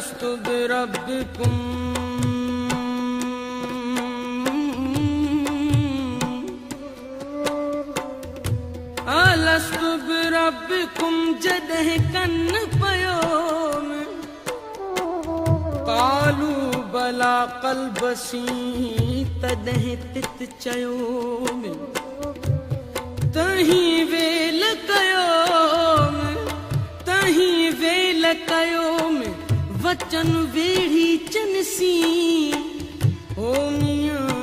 अलस्तु बिरब्बिकुम अलस्तु बिरब्बिकुम जदह कन्न पयो में कालू बला कल्बसी तदह तित चयो में तहीं वेल कयो में वचन वेड़ी चनसी ओ मियां